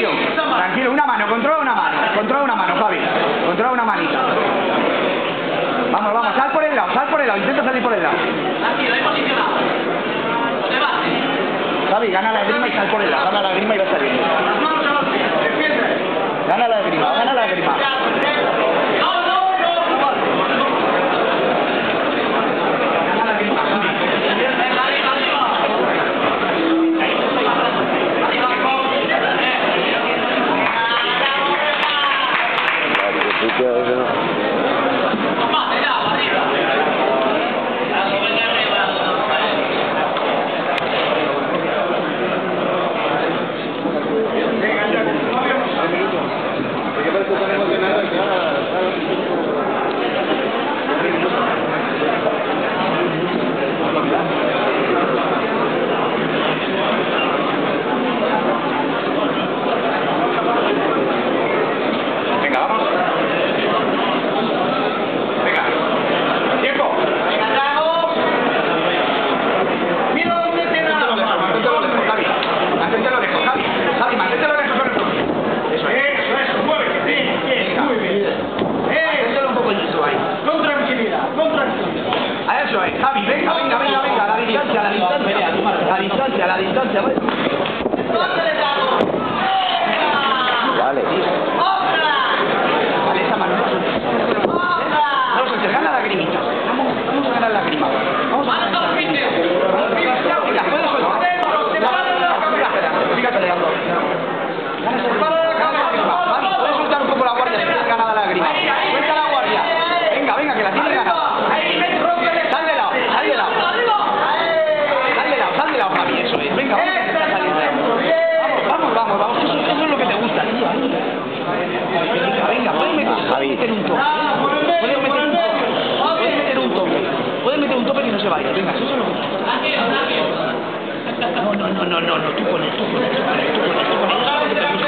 tranquilo. Tranquilo, una mano, controla una mano, Javi. Controla una manita. Vamos, vamos, sal por el lado, intenta salir por el lado. Tranquilo, ahí posicionado. Javi, gana la grima y sal por el lado, gana la grima y va saliendo. Gana la grima, gana la grima. Javi, venga, la distancia, ¿vale? Vale. Vale, esa mano, no sueltes, gana la grimita. Vamos a ganar la grima. Vamos a ganar la grima. Venga, puedes soltar. Fíjate, Leandro. Vamos, puedes soltar un poco la guardia si tienes ganada la grima. Suelta la guardia. Venga, que la tienes ganada. Javi, eso es. Venga, vamos, eso es lo que te gusta, tío. Venga, puedes meter un toque. Puedes meter un toque que no se vaya. Venga, eso es lo que te gusta. No, tú con él.